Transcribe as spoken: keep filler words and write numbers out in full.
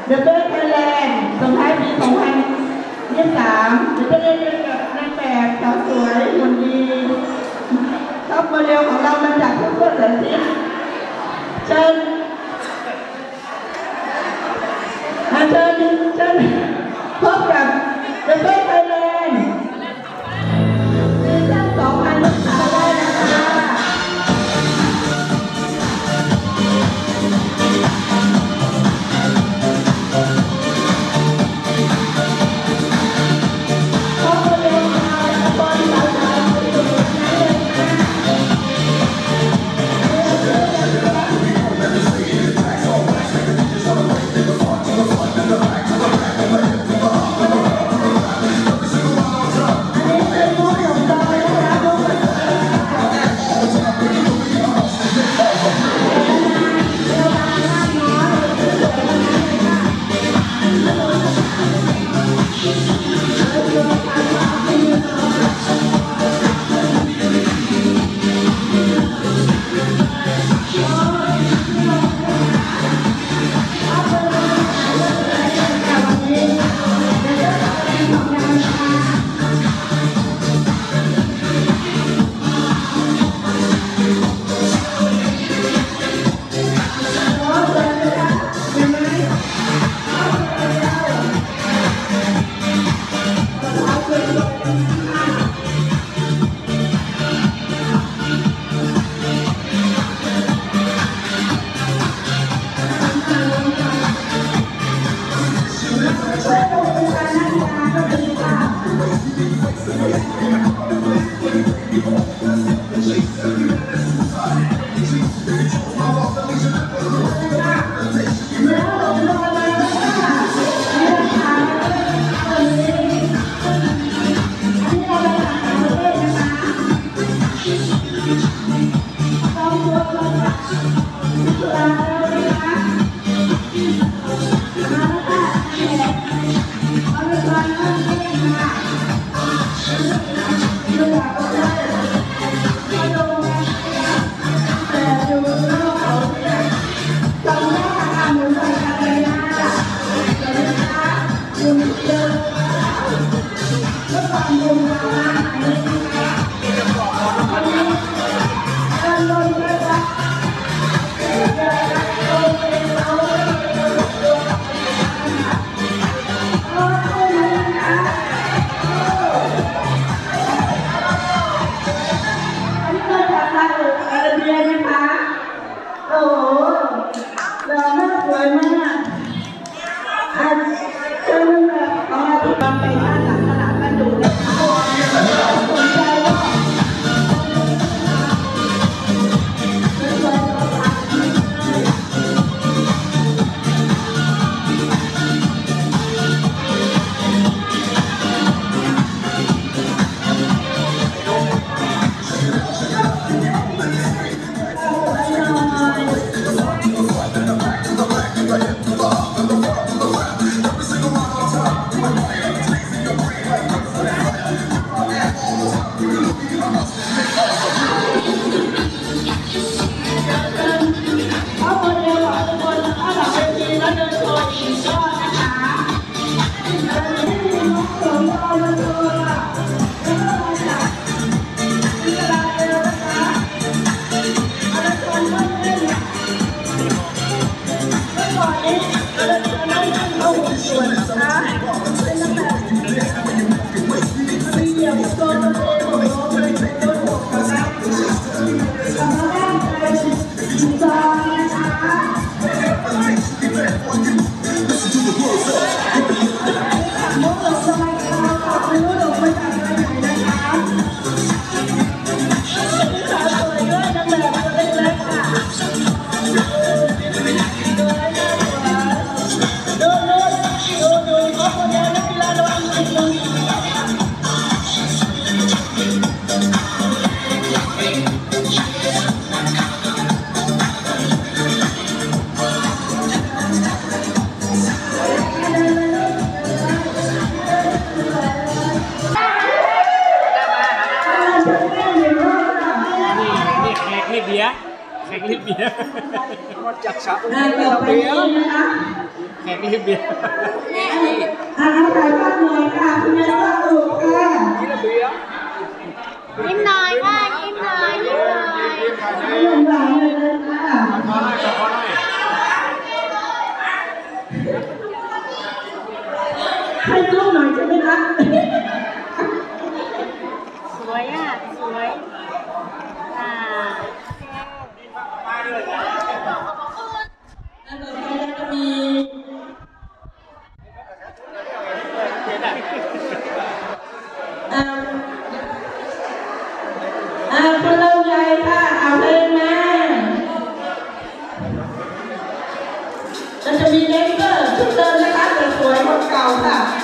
เดอะเบสไทยแลนด์ส่งท้ายปีสองพันยี่สิบสามเดี๋ยวจะได้เจอกับนางแบบสาวสวยหุ่นดีท็อปโมเดลของเรามาจากทุกคนเลยสิเชิญมาเชิญเชิญพบกับเดอะเบสไทยแลนด์ซีซั่นสองพันยี่สิบสามได้นะคะเบียร์แข่งเล่นเบียร์มาจากสาวต่อไปนี้นะคะแขกนี่เบียร์อ่าถ่ายภาพหน่อยค่ะคุณยายสรุปค่ะยิ้มหน่อยค่ะยิ้มหน่อยยิ้มหน่อยให้หนุ่มหล่อเลยค่ะขอหน่อยขอหน่อยให้ลูกหน่อยใช่ไหมคะสวยอ่ะสวยอ่าแล้วต่อไปจะมีอ่าอ่าคนเราใหญ่ค่ะเอาเพลงมาเราจะมีเลนเซอร์ชุดเดิมนะคะแต่สวยกว่าเก่าค่ะ